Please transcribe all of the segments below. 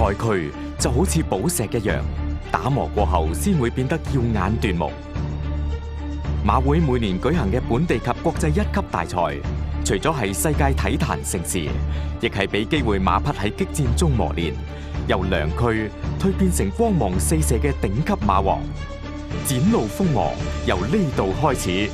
賽區就好似寶石一樣，打磨過後先會變得耀眼奪目。馬會每年舉行嘅本地及國際一級大賽，除咗係世界體壇盛事，亦係俾機會馬匹喺激戰中磨練，由良駒蛻變成光芒四射嘅頂級馬王。展露鋒芒由呢度開始。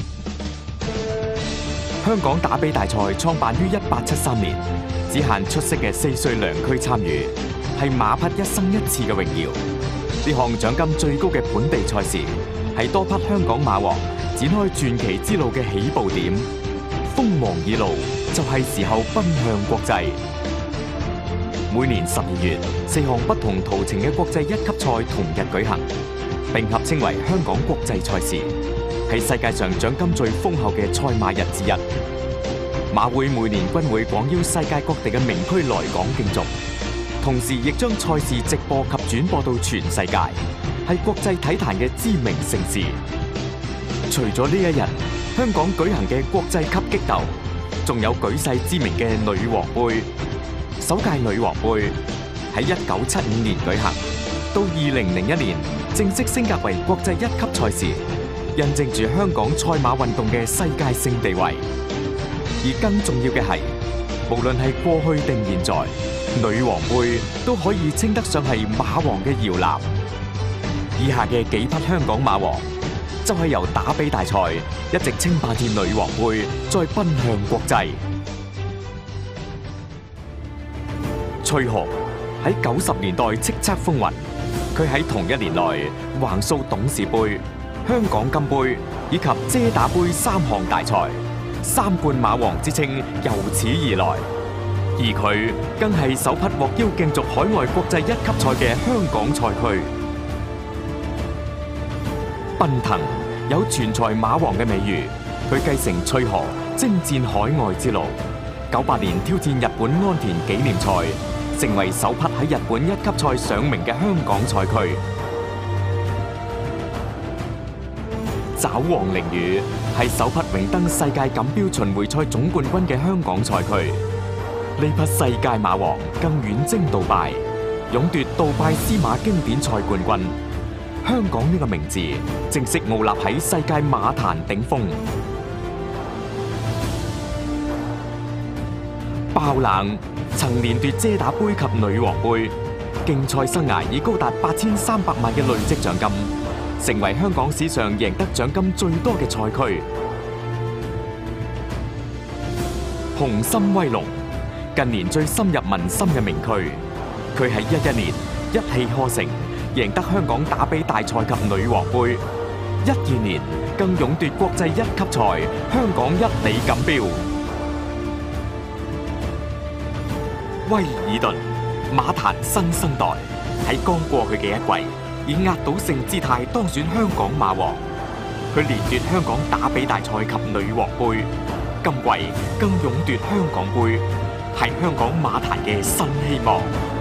香港打比大賽創辦於1873年，只限出色嘅4歲良駒參與，係馬匹一生一次嘅榮耀。呢項獎金最高嘅本地賽事，係多匹香港馬王展開傳奇之路嘅起步點。鋒芒已露，就係時候奔向國際。每年12月，4項不同途程嘅國際一級賽同日舉行，並合稱為香港國際賽事，係世界上獎金最豐厚嘅賽馬日之一。馬會每年均會廣邀世界各地嘅名駒來港競逐，同時亦將賽事直播及轉播到全世界，係國際體壇嘅知名盛事。除咗呢一日，香港舉行嘅國際級激鬥，仲有舉世知名嘅女王杯。首屆女王杯喺1975年舉行，到2001年正式升格為國際一級賽事，印證住香港賽馬運動嘅世界性地位。而更重要嘅係，無論係過去定現在，女王杯都可以稱得上係馬王嘅搖籃。以下嘅幾匹香港馬王，就係由打比大賽一直稱霸至女王杯，再奔向國際。翠豪喺90年代叱咤風雲，佢喺同一年內橫掃董事杯、香港金杯以及遮打杯3項大賽，3冠馬王之稱由此而來。而佢更係首匹獲邀競逐海外國際一級賽嘅香港賽駒。奔騰有全才馬王嘅美譽，佢繼承翠河征戰海外之路。98年挑戰日本安田紀念賽，成為首匹喺日本一級賽上名嘅香港賽駒。爪王凌雨係首匹榮登世界錦標巡迴賽總冠軍嘅香港賽駒。呢匹世界馬王更遠征杜拜，勇奪杜拜司馬經典賽冠軍。香港呢個名字正式傲立喺世界馬壇頂峰。爆冷曾連奪遮打杯及女王杯，競賽生涯已高達8300萬嘅累積獎金，成為香港史上贏得獎金最多嘅賽駒。雄心威龍近年最深入民心嘅名駒，佢喺11年一氣呵成，贏得香港打比大賽及女王杯；12年更勇奪國際一級賽香港一哩錦標。威爾頓馬壇新生代喺剛過去嘅一季，以壓倒性姿態當選香港馬王。佢連奪香港打比大賽及女王杯，今季更勇奪香港杯，係香港馬壇嘅新希望。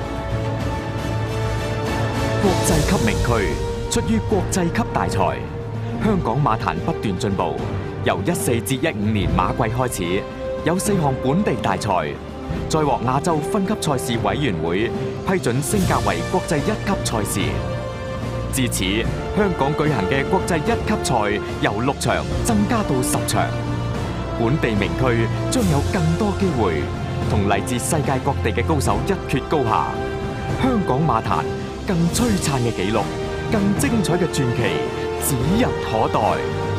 國際級名駒出於國際級大賽，香港馬壇不斷進步。由14至15年馬季開始，有4項本地大賽，再獲亞洲分級賽事委員會批准升格為國際一級賽事。至此，香港舉行嘅國際一級賽由6場增加到10場，本地名駒將有更多機會同嚟自世界各地嘅高手一決高下。香港馬壇更璀璨嘅紀錄，更精彩嘅傳奇指日可待。